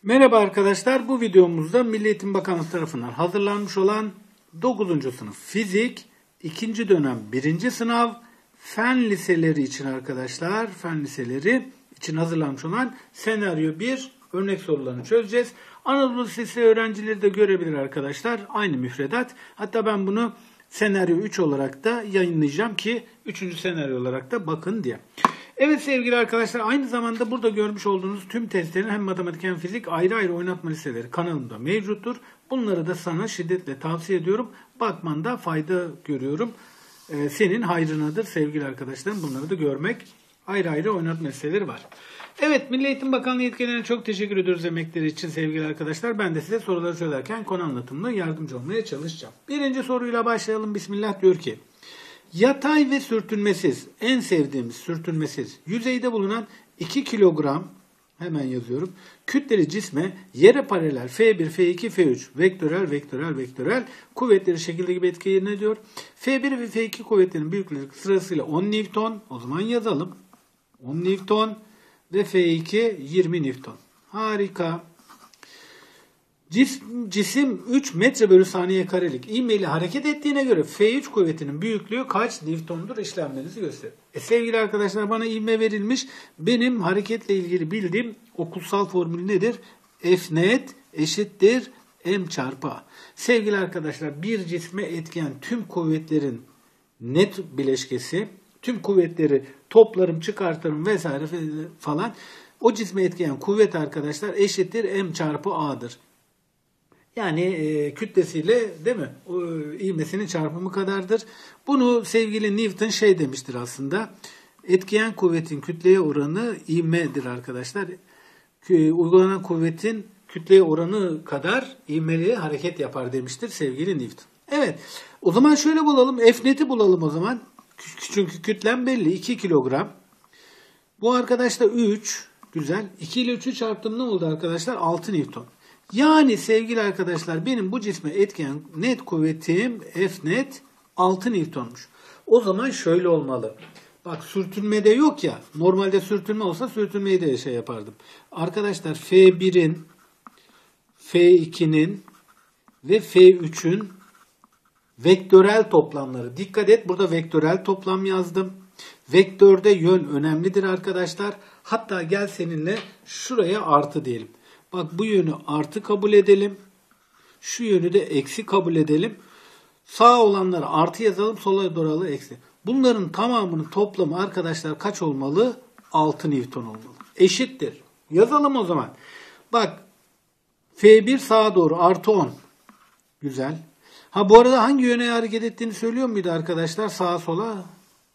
Merhaba arkadaşlar, bu videomuzda Milli Eğitim Bakanlığı tarafından hazırlanmış olan 9. sınıf fizik 2. dönem 1. sınav fen liseleri için arkadaşlar, fen liseleri için hazırlanmış olan senaryo 1 örnek sorularını çözeceğiz. Anadolu Lisesi öğrencileri de görebilir arkadaşlar, aynı müfredat. Hatta ben bunu senaryo 3 olarak da yayınlayacağım ki 3. senaryo olarak da bakın diye. Evet sevgili arkadaşlar, aynı zamanda burada görmüş olduğunuz tüm testlerin hem matematik hem fizik ayrı ayrı oynatma listeleri kanalımda mevcuttur. Bunları da sana şiddetle tavsiye ediyorum. Bakmanda fayda görüyorum. Senin hayrınadır sevgili arkadaşlarım. Bunları da görmek. Ayrı ayrı oynatma listeleri var. Evet, Milli Eğitim Bakanlığı yetkililerine çok teşekkür ediyoruz emekleri için sevgili arkadaşlar. Ben de size soruları çözerken konu anlatımına yardımcı olmaya çalışacağım. Birinci soruyla başlayalım. Bismillah diyor ki: yatay ve sürtünmesiz, en sevdiğimiz sürtünmesiz, yüzeyde bulunan 2 kilogram, hemen yazıyorum, kütleli cisme yere paralel F1, F2, F3, vektörel kuvvetleri şekilde gibi etki yerine diyor. F1 ve F2 kuvvetlerinin büyüklükleri sırasıyla 10 Newton, o zaman yazalım. 10 Newton ve F2 20 Newton. Harika. Cisim 3 metre bölü saniye karelik ivmeyle hareket ettiğine göre F3 kuvvetinin büyüklüğü kaç Newton'dur, işlemlerinizi gösterin. Sevgili arkadaşlar, bana ivme verilmiş. Benim hareketle ilgili bildiğim okulsal formülü nedir? F net eşittir m çarpı a. Sevgili arkadaşlar, bir cisme etkileyen tüm kuvvetlerin net bileşkesi, tüm kuvvetleri toplarım, çıkartırım vesaire falan, o cisme etkileyen kuvvet arkadaşlar eşittir m çarpı a'dır. Yani kütlesiyle, değil mi? O, ivmesinin çarpımı kadardır. Bunu sevgili Newton demiştir aslında. Etkileyen kuvvetin kütleye oranı ivmedir arkadaşlar. Uygulanan kuvvetin kütleye oranı kadar ivmeli hareket yapar demiştir sevgili Newton. Evet, o zaman şöyle bulalım. F net'i bulalım o zaman. Çünkü kütlem belli. 2 kilogram. Bu arkadaşlar 3. Güzel. 2 ile 3'ü çarptım, ne oldu arkadaşlar? 6 Newton. Yani sevgili arkadaşlar, benim bu cisme etkileyen net kuvvetim F net 6 Newton'muş. O zaman şöyle olmalı. Bak, sürtünmede yok ya. Normalde sürtünme olsa sürtünmeyi de yapardım. Arkadaşlar, F1'in, F2'nin ve F3'ün vektörel toplamları. Dikkat et, burada vektörel toplam yazdım. Vektörde yön önemlidir arkadaşlar. Hatta gel seninle şuraya artı diyelim. Bak, bu yönü artı kabul edelim. Şu yönü de eksi kabul edelim. Sağ olanları artı yazalım, sola doğru eksi. Bunların tamamının toplamı arkadaşlar kaç olmalı? 6 Newton olmalı. Eşittir. Yazalım o zaman. Bak, F1 sağa doğru artı 10. Güzel. Ha, bu arada hangi yöne hareket ettiğini söylüyor muydu arkadaşlar? Sağa sola.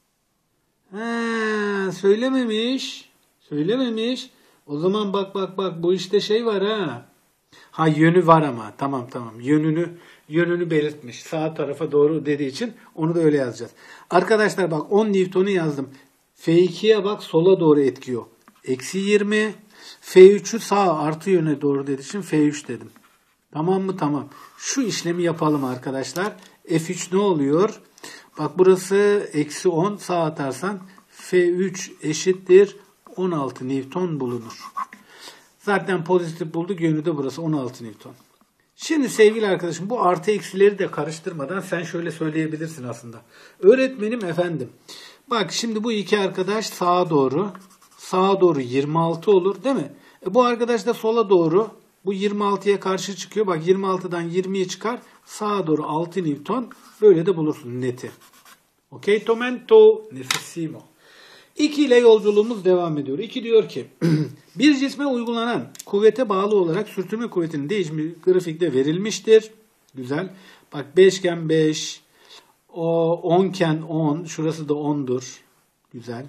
Söylememiş. Söylememiş. O zaman bak bu işte var ha. Ha, yönü var ama. Tamam. Yönünü belirtmiş. Sağ tarafa doğru dediği için onu da öyle yazacağız. Arkadaşlar bak, 10 Newton'u yazdım. F2'ye bak, sola doğru etkiyor. Eksi 20. F3'ü sağ artı yöne doğru dediği için F3 dedim. Tamam mı? Tamam. Şu işlemi yapalım arkadaşlar. F3 ne oluyor? Bak, burası eksi 10. Sağa atarsan F3 eşittir 16 Newton bulunur. Zaten pozitif bulduk. Yönü de burası 16 Newton. Şimdi sevgili arkadaşım, bu artı eksileri de karıştırmadan sen şöyle söyleyebilirsin aslında. Öğretmenim efendim. Bak şimdi bu iki arkadaş sağa doğru 26 olur değil mi? Bu arkadaş da sola doğru, bu 26'ya karşı çıkıyor. Bak, 26'dan 20'ye çıkar. Sağa doğru 6 Newton. Böyle de bulursun neti. Ok, tomento nefissimo. 2 ile yolculuğumuz devam ediyor. 2 diyor ki bir cisme uygulanan kuvvete bağlı olarak sürtünme kuvvetinin değişimi grafikte verilmiştir. Güzel. Bak, 5 iken 5, 10 iken 10, şurası da 10'dur. Güzel.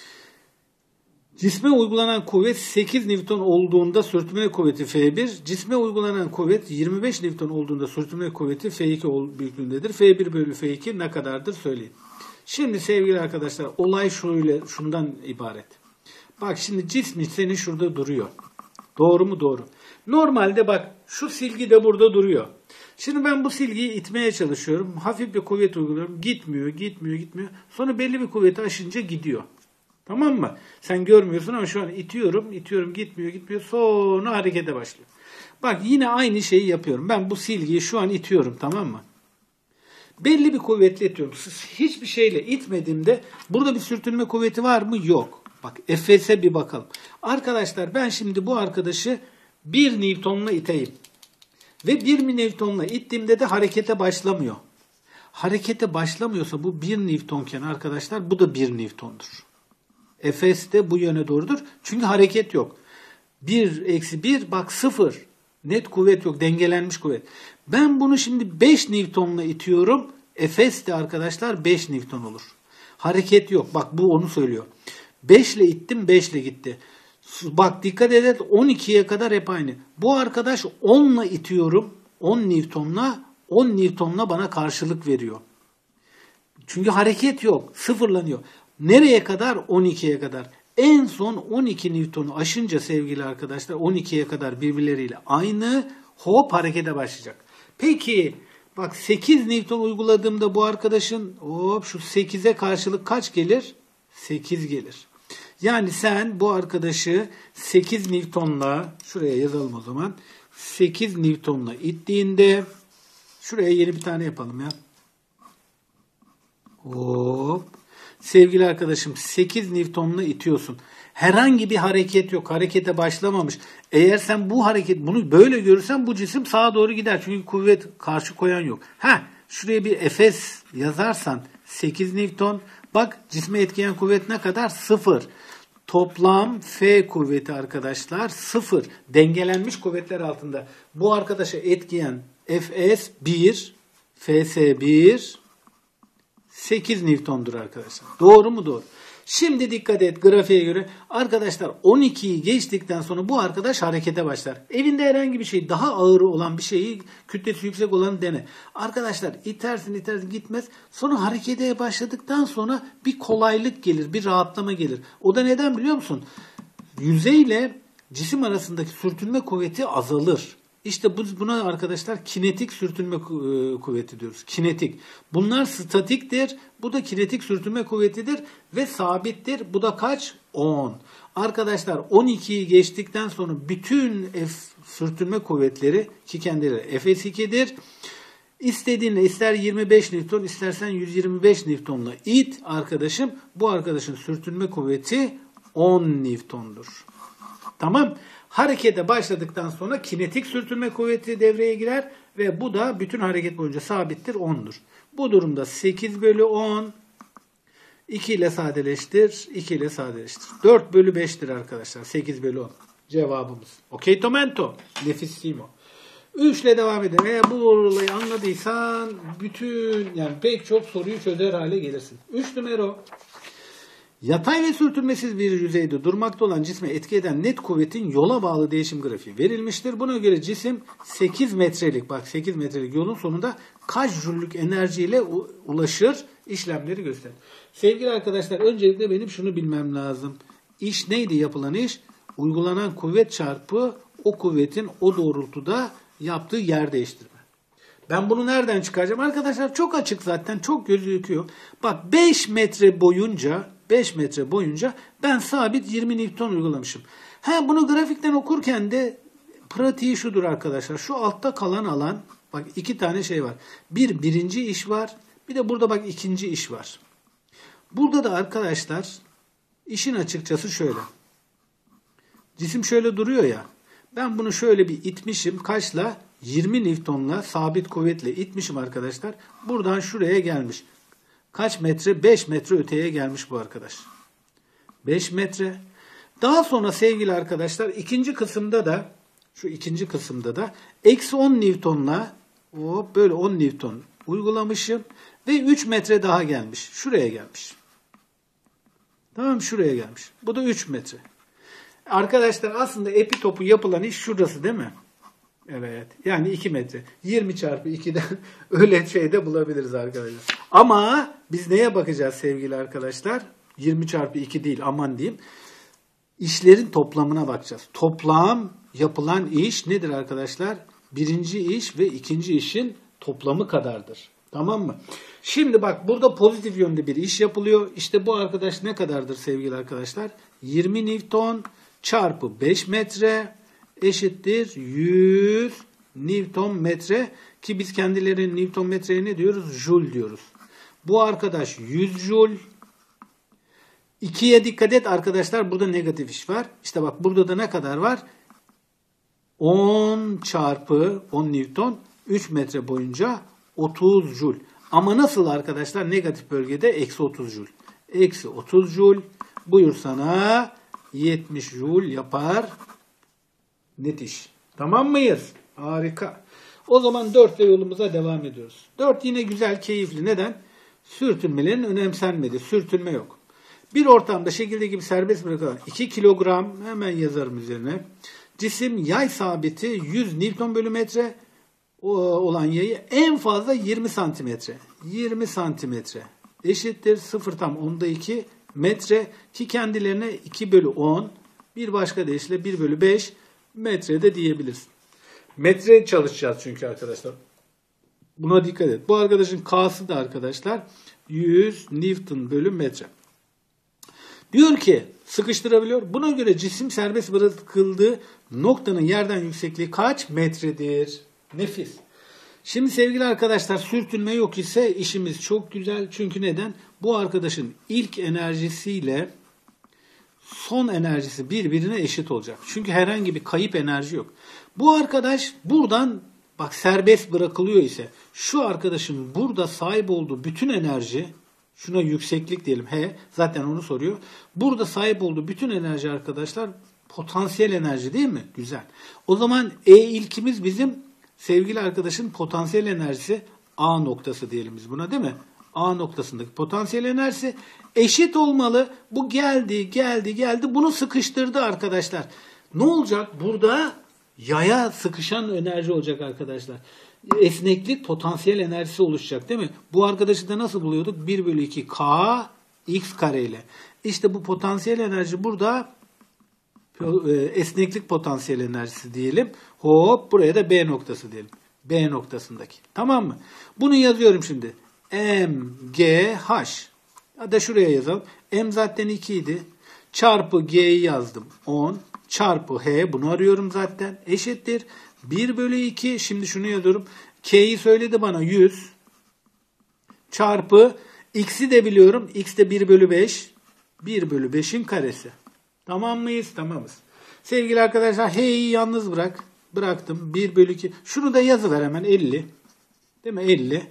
Cisme uygulanan kuvvet 8 Newton olduğunda sürtünme kuvveti F1, cisme uygulanan kuvvet 25 Newton olduğunda sürtünme kuvveti F2 büyüklüğündedir. F1 bölü F2 ne kadardır söyleyin. Şimdi sevgili arkadaşlar, olay şundan ibaret. Bak şimdi, cismi senin şurada duruyor. Doğru mu? Doğru. Normalde bak, şu silgi de burada duruyor. Şimdi ben bu silgiyi itmeye çalışıyorum. Hafif bir kuvvet uyguluyorum. Gitmiyor. Sonra belli bir kuvveti aşınca gidiyor. Tamam mı? Sen görmüyorsun ama şu an itiyorum, gitmiyor. Sonra harekete başlıyor. Bak yine aynı şeyi yapıyorum. Ben bu silgiyi şu an itiyorum, tamam mı? Belli bir kuvvetle itiyorum. Hiçbir şeyle itmediğimde burada bir sürtünme kuvveti var mı? Yok. Bak Efes'e bir bakalım. Arkadaşlar ben şimdi bu arkadaşı 1 Newton'la iteyim. Ve 1 Newton'la ittiğimde de harekete başlamıyor. Harekete başlamıyorsa bu 1 Newton'ken arkadaşlar bu da 1 Newton'dur. Efes de bu yöne doğrudur. Çünkü hareket yok. 1 eksi 1 bak 0. Net kuvvet yok. Dengelenmiş kuvvet. Ben bunu şimdi 5 Newton'la itiyorum. Efes de arkadaşlar 5 Newton olur. Hareket yok. Bak bu onu söylüyor. 5 ile ittim, 5 ile gitti. Bak dikkat edin 12'ye kadar hep aynı. Bu arkadaş 10 ile itiyorum. 10 Newton'la bana karşılık veriyor. Çünkü hareket yok. Sıfırlanıyor. Nereye kadar? 12'ye kadar. En son 12 Newton'u aşınca sevgili arkadaşlar 12'ye kadar birbirleriyle aynı, hop harekete başlayacak. Peki bak 8 Newton uyguladığımda bu arkadaşın hop şu 8'e karşılık kaç gelir? 8 gelir. Yani sen bu arkadaşı 8 Newton'la şuraya yazalım o zaman. 8 Newton'la ittiğinde şuraya yeni bir tane yapalım ya. Hop. Sevgili arkadaşım 8 Newton'la itiyorsun. Herhangi bir hareket yok. Harekete başlamamış. Eğer sen bunu böyle görürsen bu cisim sağa doğru gider. Çünkü kuvvet karşı koyan yok. Şuraya bir Efes yazarsan 8 Newton. Bak cisme etkileyen kuvvet ne kadar? 0. Toplam F kuvveti arkadaşlar 0. Dengelenmiş kuvvetler altında. Bu arkadaşa etkileyen Fs 1, Fs 1, 8 Newton'dur arkadaşlar. Doğru mu? Doğru. Şimdi dikkat et grafiğe göre. Arkadaşlar 12'yi geçtikten sonra bu arkadaş harekete başlar. Evinde herhangi bir şey daha ağır olan bir şeyi kütlesi yüksek olanı dene. Arkadaşlar itersin gitmez. Sonra harekete başladıktan sonra bir kolaylık gelir. Bir rahatlama gelir. O da neden biliyor musun? Yüzeyle cisim arasındaki sürtünme kuvveti azalır. İşte buna arkadaşlar kinetik sürtünme kuvveti diyoruz. Kinetik. Bunlar statiktir. Bu da kinetik sürtünme kuvvetidir ve sabittir. Bu da kaç? 10. Arkadaşlar 12'yi geçtikten sonra bütün sürtünme kuvvetleri ki kendileri Fs2'dir. İstediğinle ister 25 Newton istersen 125 Newton'la it arkadaşım. Bu arkadaşın sürtünme kuvveti 10 Newton'dur. Tamam. Harekete başladıktan sonra kinetik sürtünme kuvveti devreye girer ve bu da bütün hareket boyunca sabittir 10'dur. Bu durumda 8 bölü 10 2 ile sadeleştir, 2 ile sadeleştir. 4 bölü 5'tir arkadaşlar 8 bölü 10 cevabımız. Okey tomento, nefissimo. 3 ile devam edelim. Eğer bu olayı anladıysan pek çok soruyu çözer hale gelirsin. 3 numara. Yatay ve sürtünmesiz bir yüzeyde durmakta olan cisme etki eden net kuvvetin yola bağlı değişim grafiği verilmiştir. Buna göre cisim 8 metrelik yolun sonunda kaç jüllük enerjiyle ulaşır, işlemleri gösterir. Sevgili arkadaşlar öncelikle benim şunu bilmem lazım. İş neydi yapılan iş? Uygulanan kuvvet çarpı o kuvvetin o doğrultuda yaptığı yer değiştirme. Ben bunu nereden çıkaracağım? Arkadaşlar çok açık zaten, çok gözüküyor. Bak 5 metre boyunca ben sabit 20 Newton uygulamışım. Bunu grafikten okurken de pratiği şudur arkadaşlar. Şu altta kalan alan, bak 2 tane şey var. Birinci iş var. Bir de burada bak ikinci iş var. Burada da arkadaşlar işin açıkçası şöyle. Cisim şöyle duruyor ya. Ben bunu şöyle bir itmişim. Kaçla? 20 Newton'la sabit kuvvetle itmişim arkadaşlar. Buradan şuraya gelmiş. Kaç metre? 5 metre öteye gelmiş bu arkadaş. 5 metre. Daha sonra sevgili arkadaşlar ikinci kısımda da eksi 10 Newton'la böyle 10 Newton uygulamışım. Ve 3 metre daha gelmiş. Şuraya gelmiş. Tamam, şuraya gelmiş. Bu da 3 metre. Arkadaşlar aslında epi topu yapılan iş şurası değil mi? Evet. Yani 2 metre. 20 çarpı 2'den öyle şeyde bulabiliriz arkadaşlar. Ama biz neye bakacağız sevgili arkadaşlar? 20 çarpı 2 değil, aman diyeyim. İşlerin toplamına bakacağız. Toplam yapılan iş nedir arkadaşlar? Birinci iş ve ikinci işin toplamı kadardır. Tamam mı? Şimdi bak burada pozitif yönde bir iş yapılıyor. İşte bu arkadaş ne kadardır sevgili arkadaşlar? 20 Newton çarpı 5 metre eşittir 100 Newton metre ki biz kendilerine Newton metreye ne diyoruz? Joule diyoruz. Bu arkadaş 100 Joule. 2'ye dikkat et arkadaşlar. Burada negatif iş var. İşte bak burada da ne kadar var? 10 çarpı 10 Newton 3 metre boyunca 30 Joule. Ama nasıl arkadaşlar? Negatif bölgede eksi 30 Joule. Eksi 30 Joule. Buyur sana 70 Joule yapar. Net iş. Tamam mıyız? Harika. O zaman 4 ile yolumuza devam ediyoruz. 4 yine güzel, keyifli. Neden? Sürtünmelerin önemsenmediği. Sürtünme yok. Bir ortamda şekildeki gibi serbest bırakılan 2 kilogram, hemen yazarım üzerine. Cisim yay sabiti 100 Newton bölü metre olan yayı en fazla 20 santimetre. 20 santimetre eşittir 0,2 metre ki kendilerine 2 bölü 10, bir başka deyişle 1 bölü 5 metre de diyebilirsin. Metre çalışacağız çünkü arkadaşlar. Buna dikkat et. Bu arkadaşın K'sı da arkadaşlar 100 Newton bölü metre. Diyor ki sıkıştırabiliyor. Buna göre cisim serbest bırakıldığı noktanın yerden yüksekliği kaç metredir? Nefis. Şimdi sevgili arkadaşlar sürtünme yok ise işimiz çok güzel. Çünkü neden? Bu arkadaşın ilk enerjisiyle son enerjisi birbirine eşit olacak. Çünkü herhangi bir kayıp enerji yok. Bu arkadaş buradan bak serbest bırakılıyor ise şu arkadaşın burada sahip olduğu bütün enerji, şuna yükseklik diyelim H, zaten onu soruyor. Burada sahip olduğu bütün enerji arkadaşlar potansiyel enerji değil mi? Güzel. O zaman E ilkimiz bizim sevgili arkadaşın potansiyel enerjisi A noktası diyelim biz buna değil mi? A noktasındaki potansiyel enerjisi eşit olmalı. Bu geldi. Bunu sıkıştırdı arkadaşlar. Ne olacak? Burada yaya sıkışan enerji olacak arkadaşlar. Esneklik potansiyel enerjisi oluşacak değil mi? Bu arkadaşı da nasıl buluyorduk? 1 bölü 2 K X kare ile. İşte bu potansiyel enerji burada esneklik potansiyel enerjisi diyelim. Hop buraya da B noktası diyelim. B noktasındaki. Tamam mı? Bunu yazıyorum şimdi. M, G, H. Ya da şuraya yazalım. M zaten 2 idi. Çarpı G'yi yazdım. 10. Çarpı H. Bunu arıyorum zaten. Eşittir. 1 bölü 2. Şimdi şunu yazıyorum. K'yi söyledi bana 100. Çarpı X'i de biliyorum. X de 1 bölü 5. 1 bölü 5'in karesi. Tamam mıyız? Tamamız. Sevgili arkadaşlar H'yi yalnız bırak. Bıraktım. 1 bölü 2. Şunu da yazıver hemen 50. Değil mi? 50.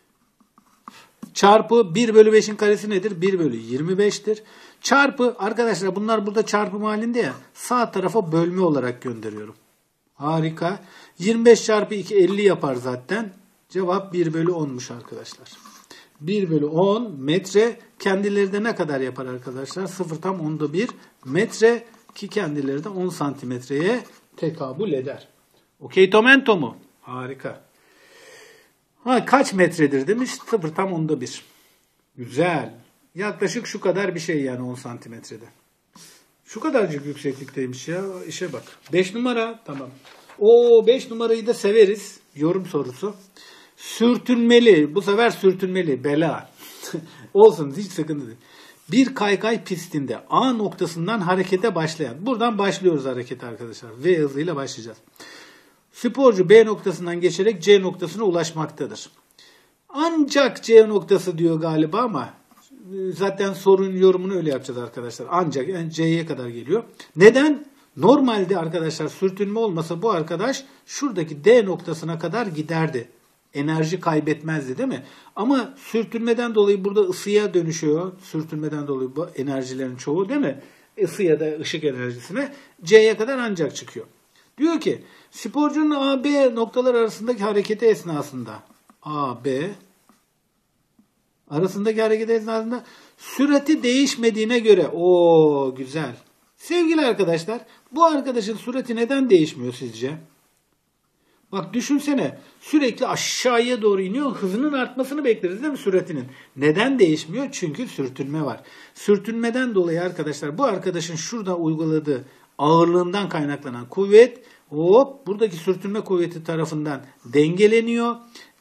Çarpı 1 bölü 5'in karesi nedir? 1 bölü 25'tir. Çarpı arkadaşlar bunlar burada çarpım halinde ya. Sağ tarafa bölme olarak gönderiyorum. Harika. 25 çarpı 2 50 yapar zaten. Cevap 1 bölü 10'muş arkadaşlar. 1 bölü 10 metre kendileri de ne kadar yapar arkadaşlar? 0,1 metre ki kendileri de 10 santimetreye tekabül eder. Okey tomento mu? Harika. Kaç metredir demiş? 0,1. Güzel. Yaklaşık şu kadar bir şey yani 10 santimetrede. Şu kadarcık yükseklikteymiş ya. İşe bak. 5 numara. Tamam. O 5 numarayı da severiz. Yorum sorusu. Sürtünmeli. Bu sefer sürtünmeli. Bela. Olsun. Hiç sıkıntı değil. Bir kaykay pistinde A noktasından harekete başlayan. Buradan başlıyoruz harekete arkadaşlar. V hızıyla başlayacağız. Sporcu B noktasından geçerek C noktasına ulaşmaktadır. Ancak C noktası diyor galiba ama zaten sorunun yorumunu öyle yapacağız arkadaşlar. Ancak yani C'ye kadar geliyor. Neden? Normalde arkadaşlar sürtünme olmasa bu arkadaş şuradaki D noktasına kadar giderdi. Enerji kaybetmezdi değil mi? Ama sürtünmeden dolayı burada ısıya dönüşüyor. Sürtünmeden dolayı bu enerjilerin çoğu değil mi? Isı ya da ışık enerjisine C'ye kadar ancak çıkıyor. Diyor ki sporcunun A, B noktalar arasındaki hareketi esnasında A, B arasındaki hareket esnasında sürati değişmediğine göre o güzel. Sevgili arkadaşlar bu arkadaşın sürati neden değişmiyor sizce? Bak düşünsene sürekli aşağıya doğru iniyor. Hızının artmasını bekleriz değil mi süratinin? Neden değişmiyor? Çünkü sürtünme var. Sürtünmeden dolayı arkadaşlar bu arkadaşın şurada uyguladığı ağırlığından kaynaklanan kuvvet hop buradaki sürtünme kuvveti tarafından dengeleniyor.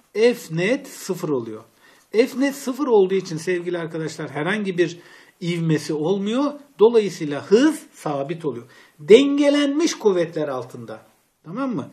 F net 0 oluyor. F net 0 olduğu için sevgili arkadaşlar herhangi bir ivmesi olmuyor. Dolayısıyla hız sabit oluyor. Dengelenmiş kuvvetler altında. Tamam mı?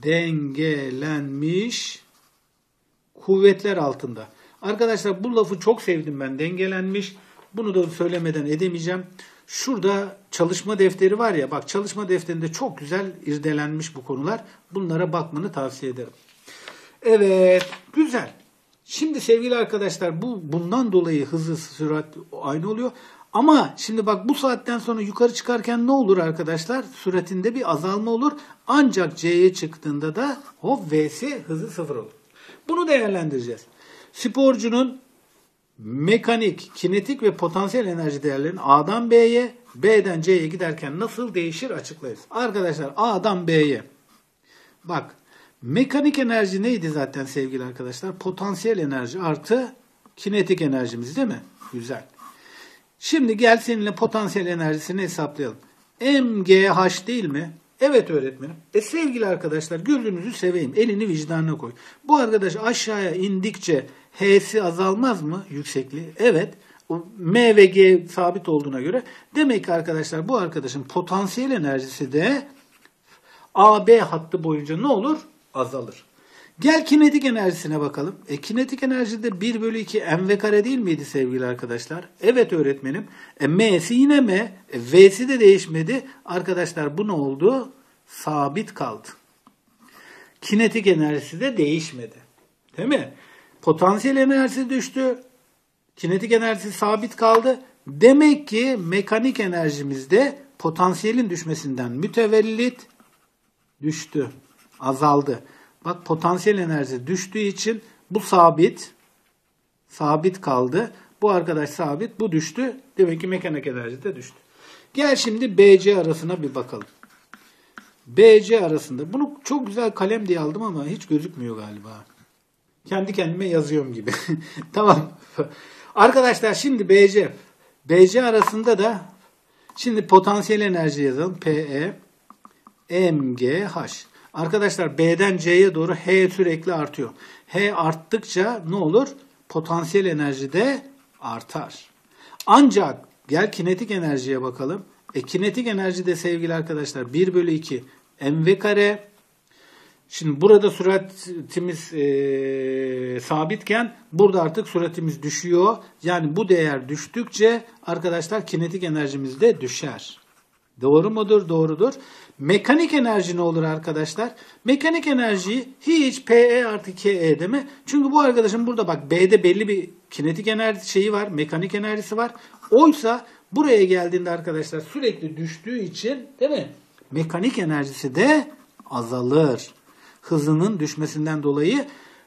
Dengelenmiş kuvvetler altında. Arkadaşlar bu lafı çok sevdim ben. Dengelenmiş. Bunu da söylemeden edemeyeceğim. Şurada çalışma defteri var ya. Bak çalışma defterinde çok güzel irdelenmiş bu konular. Bunlara bakmanı tavsiye ederim. Evet. Güzel. Şimdi sevgili arkadaşlar bundan dolayı hızı sürat aynı oluyor. Ama şimdi bak bu saatten sonra yukarı çıkarken ne olur arkadaşlar? Süratinde bir azalma olur. Ancak C'ye çıktığında da hop V'si hızı 0 olur. Bunu değerlendireceğiz. Sporcunun mekanik, kinetik ve potansiyel enerji değerlerinin A'dan B'ye, B'den C'ye giderken nasıl değişir açıklayız. Arkadaşlar A'dan B'ye. Bak mekanik enerji neydi zaten sevgili arkadaşlar? Potansiyel enerji artı kinetik enerjimiz değil mi? Güzel. Şimdi gel seninle potansiyel enerjisini hesaplayalım. MGH değil mi? Evet öğretmenim. Sevgili arkadaşlar gözünüzü seveyim. Elini vicdanına koy. Bu arkadaş aşağıya indikçe H'si azalmaz mı yüksekliği? Evet. M ve G sabit olduğuna göre demek ki arkadaşlar bu arkadaşın potansiyel enerjisi de AB hattı boyunca ne olur? Azalır. Gel kinetik enerjisine bakalım. Kinetik enerjide 1 bölü 2 mv kare değil miydi sevgili arkadaşlar? Evet öğretmenim. M'si yine M. V'si de değişmedi. Arkadaşlar bu ne oldu? Sabit kaldı. Kinetik enerjisi de değişmedi. Değil mi? Potansiyel enerjisi düştü. Kinetik enerjisi sabit kaldı. Demek ki mekanik enerjimizde potansiyelin düşmesinden mütevellit düştü. Azaldı. Bak potansiyel enerji düştüğü için bu sabit kaldı. Bu arkadaş sabit, bu düştü. Demek ki mekanik enerji de düştü. Gel şimdi BC arasına bir bakalım. BC arasında. Bunu çok güzel kalem diye aldım ama hiç gözükmüyor galiba. Kendi kendime yazıyorum gibi. Tamam. Arkadaşlar şimdi BC arasında da şimdi potansiyel enerji yazalım. PE MGH. Arkadaşlar B'den C'ye doğru H sürekli artıyor. H arttıkça ne olur? Potansiyel enerji de artar. Ancak gel kinetik enerjiye bakalım. Kinetik enerji de sevgili arkadaşlar 1 bölü 2 mv kare. Şimdi burada süratimiz sabitken burada artık süratimiz düşüyor. Yani bu değer düştükçe arkadaşlar kinetik enerjimiz de düşer. Doğru mudur? Doğrudur. Mekanik enerji ne olur arkadaşlar? Mekanik enerjiyi hiç PE artı KE deme. Çünkü bu arkadaşın burada bak B'de belli bir kinetik enerji şeyi var. Mekanik enerjisi var. Oysa buraya geldiğinde arkadaşlar sürekli düştüğü için değil mi? Mekanik enerjisi de azalır. Hızının düşmesinden dolayı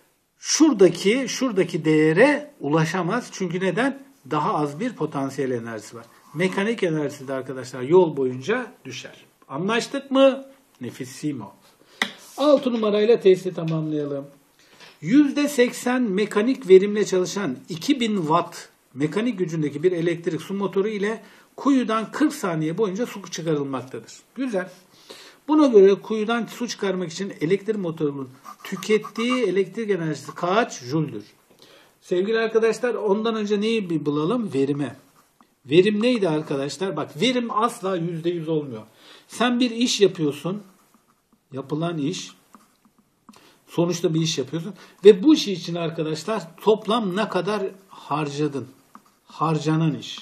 şuradaki değere ulaşamaz. Çünkü neden? Daha az bir potansiyel enerjisi var. Mekanik enerjisi de arkadaşlar yol boyunca düşer. Anlaştık mı? Nefissimo. 6 numarayla testi tamamlayalım. %80 mekanik verimle çalışan 2000 watt mekanik gücündeki bir elektrik su motoru ile kuyudan 40 saniye boyunca su çıkarılmaktadır. Güzel. Buna göre kuyudan su çıkarmak için elektrik motorunun tükettiği elektrik enerjisi kaç jüldür? Sevgili arkadaşlar ondan önce neyi bir bulalım? Verimi. Verim neydi arkadaşlar? Bak verim asla %100 olmuyor. Sen bir iş yapıyorsun. Yapılan iş. Sonuçta bir iş yapıyorsun. Ve bu iş için arkadaşlar toplam ne kadar harcadın? Harcanan iş.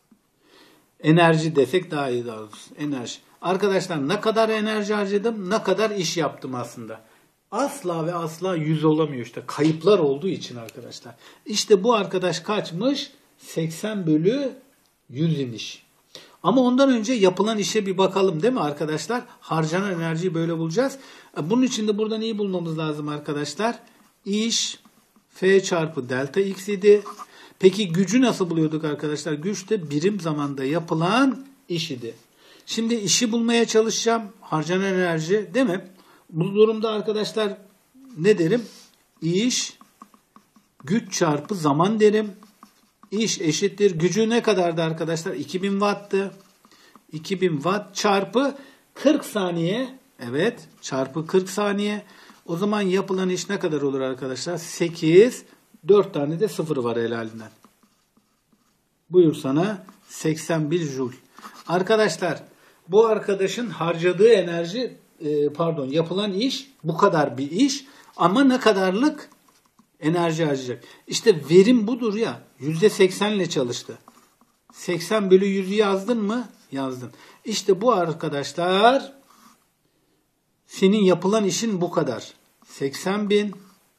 Enerji desek daha iyi daha doğrusu. Enerji. Arkadaşlar ne kadar enerji harcadım? Ne kadar iş yaptım aslında? Asla ve asla 100 olamıyor işte. Kayıplar olduğu için arkadaşlar. İşte bu arkadaş kaçmış? 80 bölü 100 imiş. Ama ondan önce yapılan işe bir bakalım değil mi arkadaşlar? Harcanan enerjiyi böyle bulacağız. Bunun için de buradan iyi bulmamız lazım arkadaşlar. İş F çarpı delta X idi. Peki gücü nasıl buluyorduk arkadaşlar? Güç de birim zamanda yapılan iş idi. Şimdi işi bulmaya çalışacağım. Harcanan enerji değil mi? Bu durumda arkadaşlar ne derim? İş güç çarpı zaman derim. İş eşittir. Gücü ne kadardı arkadaşlar? 2000 watt'tı. 2000 watt çarpı 40 saniye. Evet. Çarpı 40 saniye. O zaman yapılan iş ne kadar olur arkadaşlar? 8, 4 tane de sıfır var helalinden. Buyur sana 81 Joule. Arkadaşlar bu arkadaşın harcadığı enerji yapılan iş bu kadar bir iş ama ne kadarlık enerji harcayacak. İşte verim budur ya. %80 ile çalıştı. 80 bölü 100'ü yazdın mı? Yazdın. İşte bu arkadaşlar senin yapılan işin bu kadar. 80.000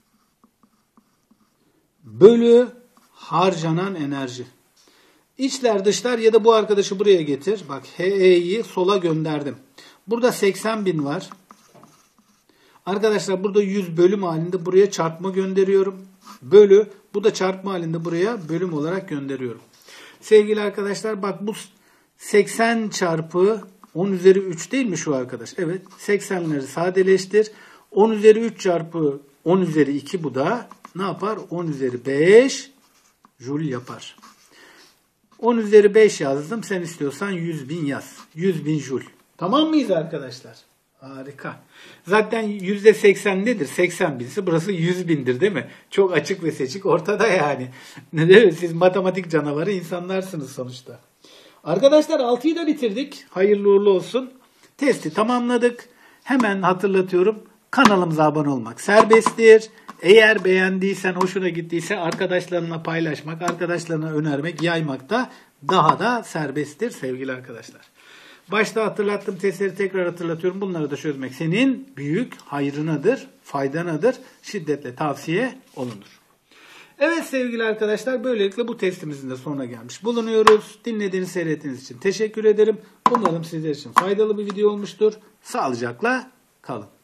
bölü harcanan enerji. İçler dışlar ya da bu arkadaşı buraya getir. Bak HE'yi sola gönderdim. Burada 80.000 var. Arkadaşlar burada 100 bölüm halinde buraya çarpma gönderiyorum. Bölü. Bu da çarpma halinde buraya bölüm olarak gönderiyorum. Sevgili arkadaşlar bak bu 80 çarpı 10 üzeri 3 değil mi şu arkadaş? Evet. 80'leri sadeleştir. 10 üzeri 3 çarpı 10 üzeri 2 bu da ne yapar? 10 üzeri 5 Joule yapar. 10 üzeri 5 yazdım. Sen istiyorsan 100.000 yaz. 100.000 Joule. Tamam mıyız arkadaşlar? Harika. Zaten %80 nedir? 80 binse burası 100.000'dir değil mi? Çok açık ve seçik ortada yani. Ne değil mi? Siz matematik canavarı insanlarsınız sonuçta. Arkadaşlar 6'yı da bitirdik. Hayırlı uğurlu olsun. Testi tamamladık. Hemen hatırlatıyorum. Kanalımıza abone olmak serbesttir. Eğer beğendiysen, hoşuna gittiyse arkadaşlarına paylaşmak, arkadaşlarına önermek, yaymak da daha da serbesttir sevgili arkadaşlar. Başta hatırlattığım testleri tekrar hatırlatıyorum. Bunları da çözmek senin büyük hayrınadır, faydanadır. Şiddetle tavsiye olunur. Evet sevgili arkadaşlar, böylelikle bu testimizin de sonuna gelmiş bulunuyoruz. Dinlediğiniz, seyrettiğiniz için teşekkür ederim. Umarım sizler için faydalı bir video olmuştur. Sağlıcakla kalın.